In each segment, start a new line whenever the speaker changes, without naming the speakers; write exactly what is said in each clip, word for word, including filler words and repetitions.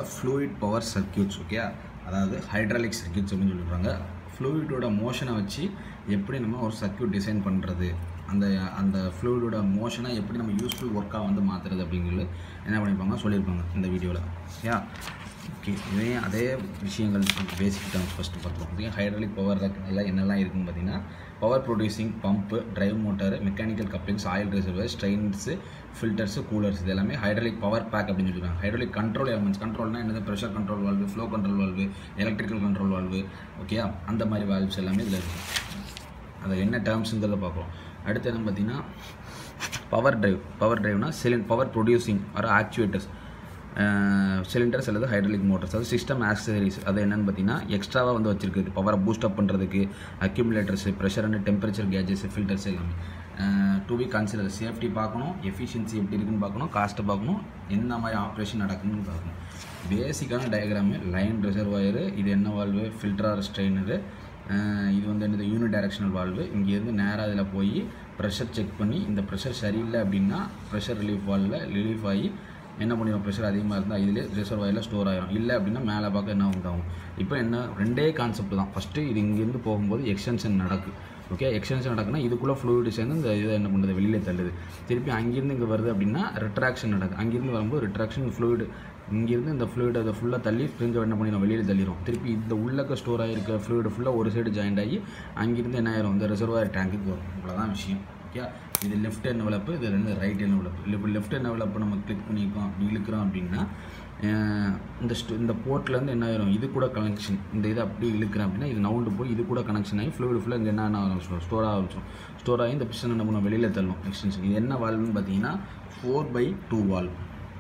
Fluid power circuits. Okay, அதாவது hydraulic circuits அப்படின்னு சொல்லிடுறாங்க. ஃப்ளூயிடோட மோஷனை வச்சு எப்படி நம்ம ஒரு சர்க்யூட் டிசைன் பண்ணுறது, அந்த அந்த ஃப்ளூயிடோட மோஷனை எப்படி நம்ம யூஸ்ஃபுல் ஒர்க்காக வந்து மாற்றுறது அப்படிங்கிறது என்ன பண்ணியிருப்பாங்க சொல்லியிருப்பாங்க இந்த வீடியோவில். யா ஓகே, இதே அதே விஷயங்கள் பேசிக் டேர்ம்ஸ் ஃபஸ்ட்டு பார்த்துருவோம். ஓகே, ஹைட்ராலிக் பவர் எல்லாம் என்னெல்லாம் இருக்குதுன்னு பார்த்தீங்கன்னா, power producing pump, drive motor, mechanical couplings, oil reservoir, strainers, filters, coolers, இது எல்லாமே ஹைட்ராலிக் பவர் பேக் அப்படின்னு சொல்லியிருக்காங்க. ஹைட்ராலிக் கண்ட்ரோல் எலமெண்ட்ஸ், கண்ட்ரோல்னா என்னது, pressure control valve, flow control valve, electrical control valve, okay, அந்த மாதிரி வால்வ்ஸ் எல்லாமே இதில் இருக்குது. அதை என்ன டேர்ம்ஸுங்கிறத பார்க்குறோம். அடுத்து என்னன்னு பார்த்தீங்கன்னா, பவர் டிரைவ். பவர் டிரைவ்னா சிலிண்ட் பவர் ப்ரொடியூசிங் வர ஆக்சுவேட்டர்ஸ், சிலிண்டர்ஸ் அல்லது ஹைட்ராலிக் மோட்டர்ஸ். அது சிஸ்டம் ஆக்சசரிஸ். அது என்னென்னு பார்த்தீங்கன்னா, எக்ஸ்ட்ராவாக வந்து வச்சுருக்குது பவரை பூஸ்ட் அப் பண்ணுறதுக்கு, accumulators, pressure and temperature gauges, filters எல்லாமே. டு பி கன்சிடர் சேஃப்டி பார்க்கணும், எஃபிஷியன்சி எப்படி இருக்குன்னு பார்க்கணும், காஸ்ட்டை பார்க்கணும், என்ன மாதிரி ஆப்ரேஷன் நடக்குதுன்னு பார்க்கணும். பேசிக்கான டயக்ராமு, லைன் ரிசர்வாயரு, இது என்ன வால்வு, ஃபில்டர் ஸ்ட்ரெயினரு, இது வந்து என்னது யூனி டைரக்ஷனல் வால்வு. இங்கேருந்து நேராக இதில் போய் ப்ரெஷர் செக் பண்ணி, இந்த ப்ரெஷர் சரியில்லை அப்படின்னா ப்ரெஷர் ரிலீஃப் வால்வில் ரிலீஃப் ஆகி என்ன பண்ணிடும், ப்ரெஷர் அதிகமாக இருந்தால் இதிலே ரிசர்வாயரில் ஸ்டோர் ஆகிடும். இல்லை அப்படின்னா மேலே பார்க்க என்ன உண்டாகும். இப்போ என்ன ரெண்டே கான்செப்ட் தான். ஃபஸ்ட்டு இது இங்கேருந்து போகும்போது எக்ஸ்டென்ஷன் நடக்குது. ஓகே, எக்ஸ்டென்ஷன் நடக்குன்னா இதுக்குள்ளே ஃப்ளூயிட் சேர்ந்து இந்த இதை என்ன பண்ணுறது, வெளியில் தள்ளுது. திருப்பி அங்கேருந்து இங்கே வருது அப்படின்னா ரிட்ராக்ஷன் நடக்குது. அங்கேருந்து வரும்போது ரிட்ராக்ஷன் ஃப்ளூயிட் இங்கேருந்து இந்த ஃப்ளூயிட் அதை ஃபுல்லாக தள்ளி ஸ்ப்ரிங்கை என்ன பண்ணிடும், வெளியில் தள்ளிடும். திருப்பி இந்த உள்ளக்க ஸ்டோர் ஆகிருக்க ஃப்ளூயிட் ஃபுல்லாக ஒரு சைடு ஜாயிண்ட் ஆகி அங்கேருந்து என்ன ஆயிரும், இந்த ரிசர்வாயர் டேங்க்குக்கு வரும். இவ்வளோதான் விஷயம். ஓகே, இது லெஃப்ட் என்வலப்பு, இது ரெண்டு ரைட் என்வலப்பு. இப்போ லெஃப்ட் என்வலப்பு நம்ம கிளிக் பண்ணியிருக்கோம், அப்படி இழுக்கிறோம் அப்படின்னா இந்த ஸ்டோ இந்த போர்ட்லேருந்து என்ன ஆயிரும், இது கூட கனெக்ஷன், இந்த இதை அப்படி இழுக்கிறேன் அப்படின்னா இது நவுண்டு போய் இது கூட கனெக்ஷன் ஆகி ஃப்ளூயிட் ஃபுல்லாக இங்கே என்ன ஆரம்பிச்சிடும், ஸ்டோர் ஆக ஆரம்பிச்சிடும். ஸ்டோர் ஆகி இந்த பிஸ்டன் என்ன பண்ணுவோம், வெளியில் தள்ளும் எக்ஸ்டென்ஷன். இது என்ன வால்வுன்னு பார்த்தீங்கன்னா four by two valve.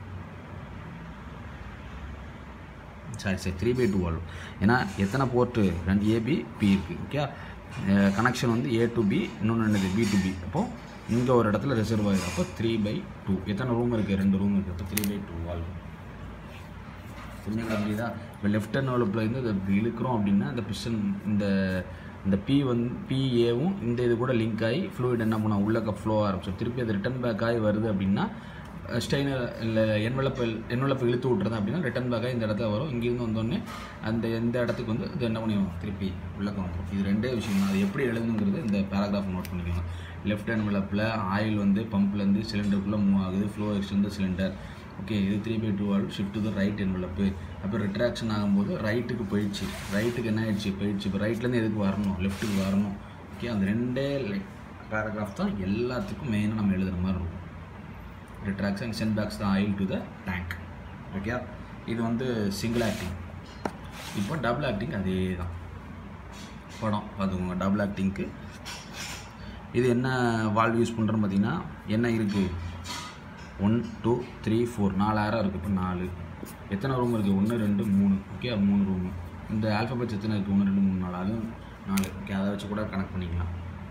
Sorry sorry three by two valve. ஏன்னா எத்தனை போர்ட்டு, ரெண்டு ஏபி பி இருக்குது. ஓகே, கனெக்ஷன் வந்து ஏ டு பி, இன்னொன்று என்னது பி டு பி. அப்போது இங்கே ஒரு இடத்துல ரிசர்வாயர். அப்போ த்ரீ பை டூ. எத்தனை ரூம் இருக்குது, ரெண்டு ரூம் இருக்குது. அப்போ த்ரீ பை டூ வால்வ். புரிஞ்சுங்களா, அப்படின்னா இப்போ லெஃப்ட் என்வலப்பில் இருந்து இதை இழுக்கிறோம் அப்படின்னா இந்த பிஸ்டன் இந்த இந்த பி வந்து பிஏவும் இந்த இது கூட லிங்க் ஆகி ஃப்ளூயிட் என்ன பண்ணால் உள்ளக்க ஃப்ளோ ஆரம்பிச்சோம். திருப்பி அது ரிட்டன் பேக் ஆகி வருது அப்படின்னா ஸ்டெயினர் இல்லை என்வலப்பு என்வலப்பு இழுத்து விட்டுறது அப்படின்னா ரிட்டன் பேக் ஆகி இந்த இடத்துல வரும். இங்கேருந்து வந்தோடனே அந்த எந்த இடத்துக்கு வந்து இது என்ன பண்ணிடும், திருப்பி உள்ளக்க வந்துடும். இது ரெண்டே விஷயம் தான். அது எப்படி எழுதுங்கிறது இந்த பேராகிராஃப் நோட் பண்ணிக்கோங்க. லெஃப்ட் என்வலப்பில் ஆயில் வந்து பம்ப்லேருந்து சிலிண்டருக்குள்ளே மூவ் ஆகுது, ஃப்ளோ எக்ஸ்டெண்ட் சிலிண்டர். ஓகே, இது three by two valve shift to right envelope. அப்போ ரிட்ராக்ஷன் ஆகும்போது ரைட்டுக்கு போயிடுச்சு, ரைட்டுக்கு என்ன ஆயிடுச்சு, போயிடுச்சு. இப்போ ரைட்லேருந்து எதுக்கு வரணும், லெஃப்ட்டுக்கு வரணும். ஓகே, அந்த ரெண்டே பேராகிராஃப் தான் எல்லாத்துக்கும் மெயினாக நம்ம எழுதுகிற மாதிரி இருக்கும். ரிட்ராக்ஷன் சென்ட் பேக்ஸ் தான் oil to the tank. Okay, இது வந்து சிங்கிள் ஆக்டிங். இப்போ டபுள் ஆக்டிங் அதே தான் படம் பார்த்துக்கோங்க. டபுள் ஆக்டிங்க்கு இது என்ன வால்வ் யூஸ் பண்ணுறோன்னு பார்த்தீங்கன்னா, என்ன இருக்குது, ஒன் டூ த்ரீ ஃபோர் நாலாயிரம் இருக்குது. இப்போ நாலு எத்தனை ரூம் இருக்குது, ஒன்று ரெண்டு மூணு. ஓகே, மூணு ரூமு. இந்த ஆல்ஃபபெட்ஸ் எத்தனை இருக்குது, ஒன்று ரெண்டு மூணு நாலு, அதுவும் நாலு. ஓகே, அதை வச்சு கூட கனெக்ட் பண்ணிக்கலாம்.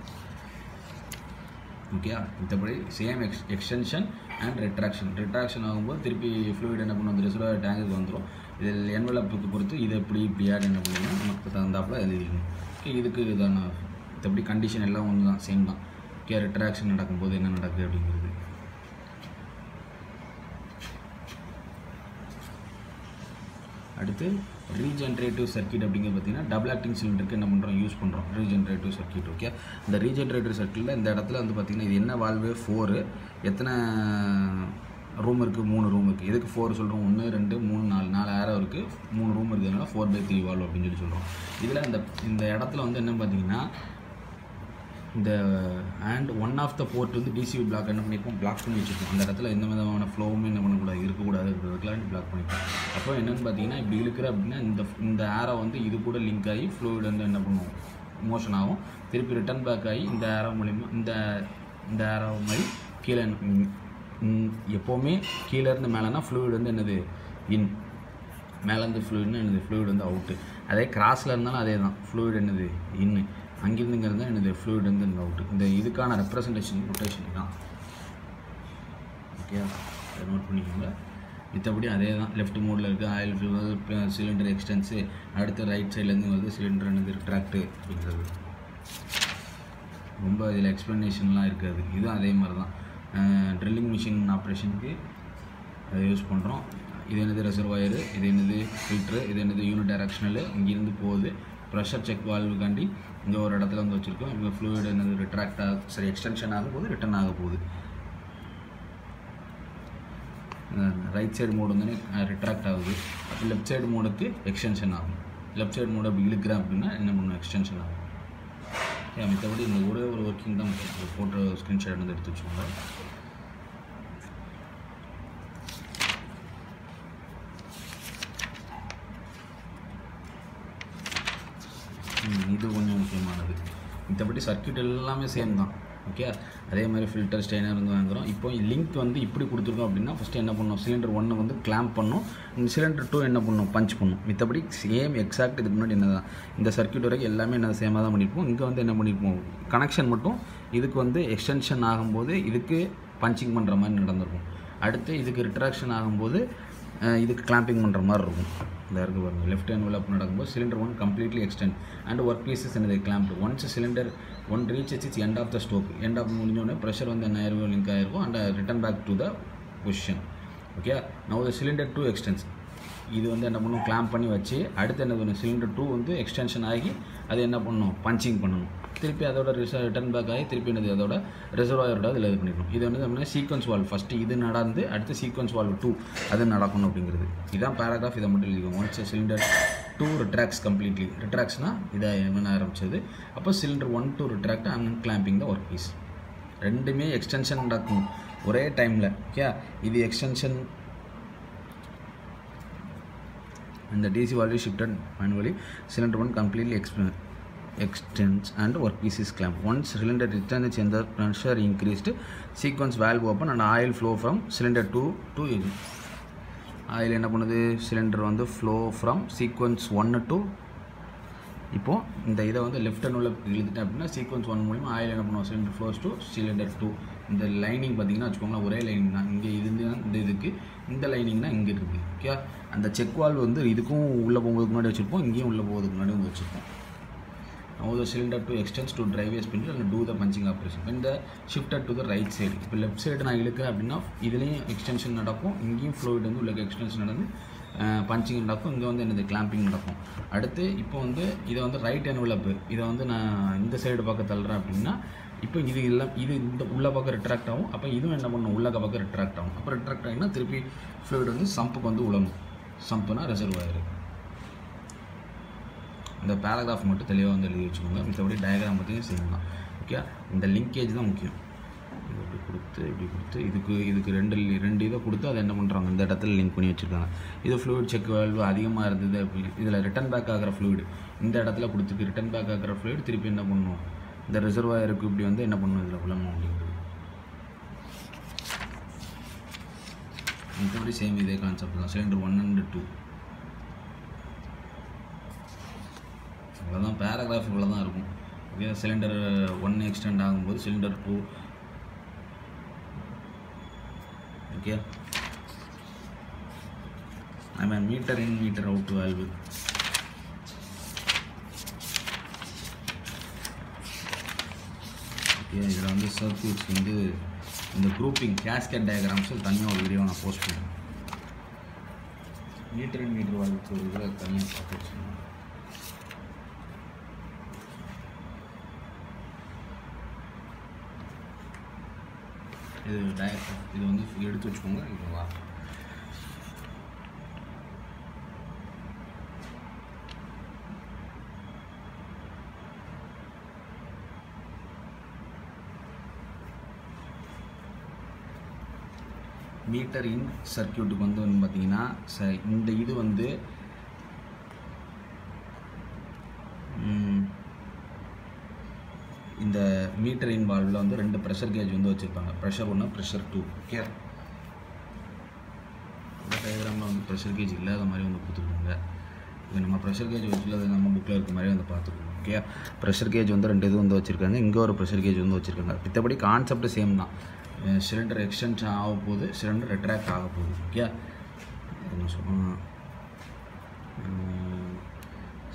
ஓகே, மற்றபடி same ex extension and retraction. Retraction ஆகும்போது திருப்பி ஃப்ளூயிட் என்ன பண்ணும், அந்த ரிசர்வாயர் டேங்குக்கு வந்துடும். இதில் என்வலப்புக்கு பொறுத்து இது எப்படி இப்படி ஆட் என்ன பண்ணுவோம், நமக்கு தகுந்தாப்பில் எழுதிக்கணும். ஓகே, இதுக்கு இதான மற்றபடி கண்டிஷன் எல்லாம் ஒன்று தான், சேம் தான். ஓகே, ரிட்ராக்ஷன் நடக்கும்போது என்ன நடக்குது அப்படிங்கிறது. அடுத்து ரீஜென்ரேட்டிவ் சர்க்யூட் அப்படிங்கிறது பார்த்தீங்கன்னா, டபுள் ஆக்டிங் சிலிண்டருக்கு என்ன பண்ணுறோம், யூஸ் பண்ணுறோம் ரீஜென்ரேட்டிவ் சர்க்யூட். ஓகே, இந்த ரீஜென்ரேட்டிவ் சர்க்யூட்டில் இந்த இடத்துல வந்து பார்த்திங்கன்னா, இது என்ன வால்வு, ஃபோரு. எத்தனை ரூம் இருக்குது, மூணு ரூம் இருக்குது. எதுக்கு ஃபோர் சொல்கிறோம், ஒன்று ரெண்டு மூணு நாலு நாலு ஆரோ இருக்குது, மூணு ரூம் இருக்கிறதுனால ஃபோர் பை த்ரீ வால்வ் அப்படின்னு சொல்லி சொல்கிறோம். இதில் இந்த இந்த இடத்துல வந்து என்ன பார்த்தீங்கன்னா, இந்த and one of the port வந்து டிசிவி பிளாக் என்ன பண்ணியிருக்கோம், பிளாக் பண்ணி வச்சுருக்கோம். அந்த இடத்துல எந்த விதமான ஃப்ளோவுமே என்ன பண்ணக்கூடாது, இருக்கக்கூடாது, இருக்கிறதுக்கெல்லாம் பிளாக் பண்ணிப்போம். அப்போ என்னென்னு பார்த்தீங்கன்னா, இப்படி இழுக்கிற அப்படின்னா இந்த இந்த ஆரோ வந்து இது கூட லிங்க் ஆகி ஃப்ளூயிட் வந்து என்ன பண்ணுவோம், மோஷன் ஆகும். திருப்பி ரிட்டன் பேக் ஆகி இந்த ஆரோ மூலிமா இந்த இந்த ஆரோ மாதிரி கீழே எப்போவுமே கீழேருந்து மேலேனா ஃப்ளூயிட் வந்து என்னது இன், மேலேருந்து ஃப்ளூயிட்னு என்னது ஃப்ளூயிட் வந்து அவுட்டு. அதே கிராஸில் இருந்தாலும் அதே தான், ஃப்ளூயிட் என்னது இன்னு, அங்கிருந்துங்கிறது தான் என்னது ஃப்ளூயிட் வந்து இந்த அவுட்டு. இந்த இதுக்கான ரெப்ரசன்டேஷன் ரொட்டேஷன் தான். ஓகே, அதை நோட் பண்ணிக்கோங்க. மித்தபடி அதே தான், லெஃப்ட் மோடில் இருக்குது ஆயில் ஃபில்டர், சிலிண்டர் எக்ஸ்டென்ஸு. அடுத்து ரைட் சைட்லேருந்து வருது சிலிண்டர் என்னது ரிட்ராக்டு அப்படிங்கிறது. ரொம்ப இதில் எக்ஸ்ப்ளனேஷன்லாம் இருக்காது. இதுவும் அதே மாதிரி தான். ட்ரில்லிங் மிஷின் ஆப்ரேஷனுக்கு அதை யூஸ் பண்ணுறோம். இது என்னது ரிசர்வாயர், இது என்னது ஃபில்ட்ரு, இது என்னது யூனிட் டைரக்ஷனல், இங்கேருந்து போகுது. ப்ரெஷர் செக் வால்வுக்காண்டி இங்கே ஒரு இடத்துல வந்து வச்சுருக்கோம். இங்கே ஃப்ளூயிட் என்னது ரிட்ராக்ட் ஆக சரி எக்ஸ்டென்ஷன் ஆக போகுது, ரிட்டர்ன் ஆக போகுது. ரைட் சைடு மோடு வந்து ரிட்ராக்ட் ஆகுது. அப்போ லெஃப்ட் சைடு மோடுக்கு எக்ஸ்டென்ஷன் ஆகும். லெஃப்ட் சைடு மோடு அப்படி இழுக்கிறேன் அப்படின்னா என்ன பண்ணும், எக்ஸ்டென்ஷன் ஆகும். ஏன் மற்றபடி இந்த ஒரே ஒரு ஒர்க்கிங் தான் ஃபோட்டோ ஸ்க்ரீன்ஷாட் வந்து எடுத்து வச்சுக்கோங்க. இது கொஞ்சம் முக்கியமானது. மற்றபடி சர்க்யூட் எல்லாமே சேம் தான். ஓகே, அதே மாதிரி ஃபில்டர் ஸ்டெய்னர் வந்து வாங்குகிறோம். இப்போ லிங்க் வந்து இப்படி கொடுத்துருக்கோம் அப்படின்னா ஃபஸ்ட்டு என்ன பண்ணணும், சிலிண்டர் ஒன்று வந்து கிளாம்ப் பண்ணணும், சிலிண்டர் டூ என்ன பண்ணணும், பஞ்ச் பண்ணணும். மற்றபடி சேம் எக்ஸாக்ட் இதுக்கு முன்னாடி என்ன தான் இந்த சர்க்யூட் வரைக்கும் எல்லாமே என்ன சேமாக தான் பண்ணியிருப்போம். இங்கே வந்து என்ன பண்ணியிருப்போம், கனெக்ஷன் மட்டும் இதுக்கு வந்து எக்ஸ்டென்ஷன் ஆகும்போது இதுக்கு பஞ்சிங் பண்ணுற மாதிரி நடந்திருக்கும். அடுத்து இதுக்கு ரிட்ராக்ஷன் ஆகும்போது இதுக்கு கிளாம்பிங் பண்ணுற மாதிரி இருக்கும். இந்த இருக்குது பாருங்கள், லெஃப்ட் ஹேண்ட் உள்ள நடக்கும்போது cylinder one completely extend and work pieces என்னது clamped. Once cylinder one reach its end of the stroke, end of முடிஞ்சோடனே ப்ரெஷர் வந்து என்ன ஆயிருக்கும், லிங்க் ஆகிருக்கும் and return back to the position. Okay, now the cylinder two extends, இது வந்து என்ன பண்ணணும், கிளாம்ப் பண்ணி வச்சு அடுத்து என்ன பண்ணணும், சிலிண்டர் டூ வந்து எக்ஸ்டென்ஷன் ஆகி அது என்ன பண்ணணும், பஞ்சிங் பண்ணணும். திருப்பி அதோட ரிச ரிட்டன் பேக் ஆகி திருப்பி என்னது அதோட ரிசர்வாயரோட அதில் இது பண்ணிக்கணும். இது வந்து நம்ம சீக்வன்ஸ் வால்வ் ஃபஸ்ட்டு இது நடந்து அடுத்து சீக்வன்ஸ் வால்வ் டூ அது நடக்கணும் அப்படிங்கிறது. இதான் பேராகிராஃப். இதை மட்டும் எழுதிக்கோங்க. Once cylinder two retracts completely, ரிட்ராக்ட்ஸ்னால் இதை என்ன ஆரம்பிச்சது, அப்போ cylinder one two retract and clamping the work piece. ரெண்டுமே எக்ஸ்டென்ஷன் நடக்கும் ஒரே டைமில். ஓகே, இது எக்ஸ்டென்ஷன் இந்த DC valve shifted manually, cylinder one completely எக்ஸ்பென் extends and workpiece is clamped. Once cylinder returns and the pressure increased, sequence valve open and oil flow from cylinder two to engine. Oil என்ன பண்ணுது, cylinder வந்து flow from sequence one to, இப்போ இந்த இதை வந்து left hand உள்ள இழுத்துட்டேன் அப்படின்னா sequence one மூலிமா ஆயில் என்ன பண்ணுவோம், cylinder flows to cylinder two. இந்த லைனிங் பார்த்தீங்கன்னா வச்சுக்கோங்களேன் ஒரே லைனிங் தான். இங்கே இருந்து இந்த இதுக்கு இந்த லைனிங்னா இங்கே இருக்குது. ஓகே, அந்த செக் வால்வ் வந்து இதுக்கும் உள்ளே போகும்போதுக்கு முன்னாடி வச்சுருப்போம், இங்கேயும் உள்ளே போகிறதுக்கு முன்னாடி வந்து வச்சுருப்போம். Now the cylinder two extends to drive a spindle and do the punching operation. When the shifted to the right side, இப்போ லெஃப்ட் சைடு நான் இழுக்கிறேன் அப்படின்னா இதுலேயும் எக்ஸ்டென்ஷன் நடக்கும், இங்கேயும் ஃப்ளூயிட் வந்து உள்ள எக்ஸ்டென்ஷன் நடந்து பஞ்சிங் நடக்கும், இங்கே வந்து என்னது கிளாம்பிங் நடக்கும். அடுத்து இப்போ வந்து இதை வந்து ரைட் என்வலப்பு இதை வந்து நான் இந்த சைடு பக்கம் தள்ளுறேன் அப்படின்னா இப்போ இது இல்லை இது இந்த உள்ள பக்கம் ரிட்ராக்ட் ஆகும். அப்போ இதுவும் என்ன பண்ணணும், உள்ள பக்கம் ரிட்ராக்ட் ஆகும். அப்போ ரிட்ராக்ட் ஆகினா திருப்பி ஃப்ளூயிட் வந்து சம்புக்கு வந்து உழணும். சம்புனா ரிசர்வாயர். இந்த பேராகிராஃப் மட்டும் தெளிவாக வந்து எழுதி வச்சுக்கோங்க. மற்றபடி டயக்ராம் பற்றியும் செய்யலாம். ஓகே, இந்த லிங்கேஜ் தான் முக்கியம். இது இப்படி கொடுத்து இப்படி கொடுத்து இதுக்கு இதுக்கு ரெண்டு ரெண்டு இதை கொடுத்து அதை என்ன பண்ணுறாங்க, இந்த இடத்துல லிங்க் பண்ணி வச்சுருக்காங்க. இது ஃப்ளூயிட் செக் வால்வு அதிகமாக இருந்தது அப்படி இதில் ரிட்டன் பேக் ஆகிற ஃப்ளூயிட் இந்த இடத்துல கொடுத்துருக்கு. ரிட்டன் பேக் ஆகிற ஃப்ளூயிட் திருப்பி என்ன பண்ணணும், இந்த ரிசர்வாயருக்கு இப்படி வந்து என்ன பண்ணணும், இதில் உழணும் அப்படிங்கிறது. மற்றபடி சேம் இதே கான்செப்ட் தான். சிலிண்டர் ஒன் அண்ட் டூ அவ்வளோதான். பேராகிராஃப் இவ்வளோ தான் இருக்கும். ஓகே, சிலிண்டர் ஒன் எக்ஸ்டெண்ட் ஆகும்போது சிலிண்டர் டூ. ஓகே, நம்ம meter in meter out valve. Okay, இதில் வந்து சர்க்யூட்ஸ் வந்து இந்த குரூப்பிங் கேஸ்கெட் டயக்ராம்ஸ் தனியாக ஒரு வீடியோ நான் போஸ்ட் பண்ணுறேன். மீட்டர் இன் மீட்டர் வால்வுக்கு ஒரு இதில் தனியாக பார்த்து வச்சுக்கணும். இது டயக்ராம் இது வந்து எடுத்து வச்சுக்கோங்க. இதுவா மீட்டர் இன் சர்க்யூட்டுக்கு வந்து வந்து பார்த்தீங்கன்னா ச இந்த இது வந்து இந்த மீட்டர் இன் வால்வில் வந்து ரெண்டு ப்ரெஷர் கேஜ் வந்து வச்சுருப்பாங்க. ப்ரெஷர் ஒன்று, ப்ரெஷர் டூ. ஓகே, இந்த டயக்ராமில் வந்து ப்ரெஷர் கேஜ் இல்லாத மாதிரி வந்து கொடுத்துருக்காங்க. இது நம்ம ப்ரெஷர் கேஜ் வச்சுள்ளது நம்ம புக்கில் இருக்க மாதிரி வந்து பார்த்துக்கணும். ஓகே, ப்ரெஷர் கேஜ் வந்து ரெண்டு இது வந்து வச்சுருக்காங்க. இங்கே ஒரு ப்ரெஷர் கேஜ் வந்து வச்சுருக்காங்க. மற்றபடி கான்செப்ட் சேம் தான். சிலிண்டர் எக்ஸ்டென்ஷன் ஆக போகுது, சிலிண்டர் ரிட்ராக்ட் ஆக போகுது. ஓகே, என்ன சொல்லணும்,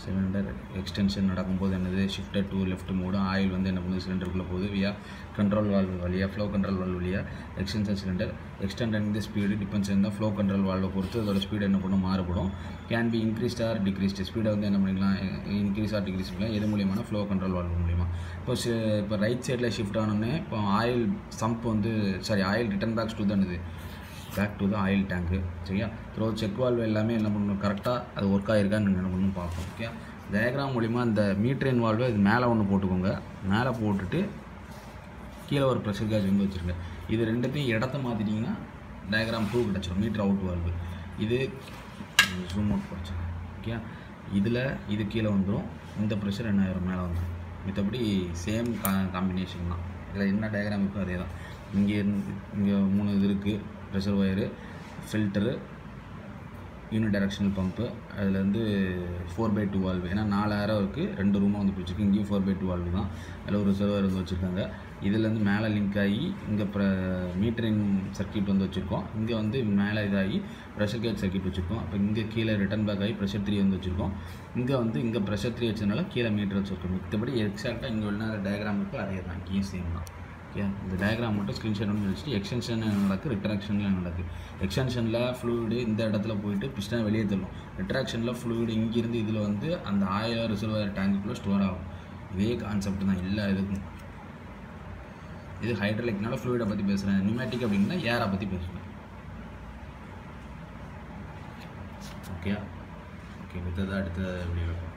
சிலிண்டர் எக்ஸ்டென்ஷன் நடக்கும்போது என்னது ஷிஃப்டர் டூ லெஃப்ட் மோடும் ஆயில் வந்து என்ன பண்ணுது சிலிண்டருக்குள்ளே போகுது வியா கண்ட்ரோல் வால்வ் வழியாக ஃப்ளோ கண்ட்ரோல் வால்வ் வழியாக extension cylinder extend the speed depends இருந்தால் ஃப்ளோ கண்ட்ரோல் வால்வை பொறுத்து அதோட ஸ்பீடு என்ன பண்ணும் மாறுபடும். Can be increased or decreased ஸ்பீடை வந்து என்ன பண்ணிக்கலாம் இன்க்ரீஸ் ஆர் டிக்ரீஸ் பண்ணலாம் எது மூலியமான ஃப்ளோ கண்ட்ரோல் வால்வ் மூலியமாக. இப்போ இப்போ ரைட் சைடில் ஷிஃப்ட் ஆனோடனே இப்போ ஆயில் சம்ப் வந்து sorry oil return backs to தான் இது பேக் டு த ஆயில் டேங்க்கு சரியா. த்ரோ செக் வால்வ் எல்லாமே என்ன பண்ணணும் கரெக்டாக அது ஒர்க் ஆகிருக்கான்னு என்ன பண்ணணும் பார்ப்போம். ஓகே டயக்ராம் மூலிமா இந்த மீட்ரின் வால்வை இது மேலே ஒன்று போட்டுக்கோங்க. மேலே போட்டுட்டு கீழே ஒரு ப்ரெஷர் கேஜ் வந்து வச்சுருங்க. இது ரெண்டுத்தையும் இடத்த மாற்றிட்டிங்கன்னா டயக்ராம் டூ கிடச்சிடும் மீட்ரு அவுட் வால்வு. இது ஜூம் அவுட் பிரச்சனை ஓகே. இதில் இது கீழே வந்துடும் இந்த ப்ரெஷர் என்ன ஆயிரும் மேலே வந்துடும். மற்றபடி சேம் கா காம்பினேஷன் தான். இதில் என்ன டயக்ராம் இருக்கோ அதே தான். இங்கே இங்கே மூணு இது இருக்குது pressure wire filter unidirectional pump அதில் வந்து ஃபோர் பை டூ வால்வு ஏன்னா நாலாயிரம் இருக்குது ரெண்டு ரூமாக வந்து பிடிச்சிருக்கு. இங்கேயும் ஃபோர் பை டூ வால்வு தான். அதில் ஒரு ரிசர்வர் வந்து வச்சுருக்காங்க. இதுலேருந்து மேலே லிங்க் ஆகி இங்கே ப்ர மீட்டரிங் சர்க்கியூட் வந்து வச்சுருக்கோம். இங்கே வந்து மேலே இதாகி ப்ரெஷர் கேஜ் சர்க்கியூட் வச்சுருக்கோம். அப்போ இங்கே கீழே ரிட்டர்ன் பேக் ஆகி ப்ரெஷர் த்ரீ வந்து வச்சுருக்கோம். இங்கே வந்து இங்கே ப்ரெஷர் த்ரீ வச்சதுனால கீழே மீட்டர் வச்சுருக்கோம். மற்றபடி எக்ஸாக்டாக இங்கே உள்ள டயக்ராம் இருக்குது அதே தான் இங்கேயும் சேம் தான். ஓகே இந்த டயக்ராம் மட்டும் ஸ்க்ரீன்ஷாட் ஒன்று வச்சுட்டு எக்ஸ்டென்ஷன் நடக்குது ரிட்ராக்ஷனில் நடக்குது. எக்ஸ்டென்ஷனில் ஃப்ளூயிடு இந்த இடத்துல போயிட்டு பிஸ்டன் வெளியே தள்ளும். ரிட்ராக்ஷனில் ஃப்ளூயிடு இங்கேருந்து இதில் வந்து அந்த ஆயிரம் ரிசர்வர் டேங்குக்குள்ளே ஸ்டோர் ஆகும். இதே கான்செப்ட் தான் எல்லா இதுக்கும். இது ஹைட்ராலிக்னால ஃப்ளூயிடை பற்றி பேசுகிறேன். நியூமேட்டிக் அப்படின்னா ஏரை பற்றி பேசுகிறேன். ஓகே ஓகே அடுத்தது அடுத்த வீடியோ.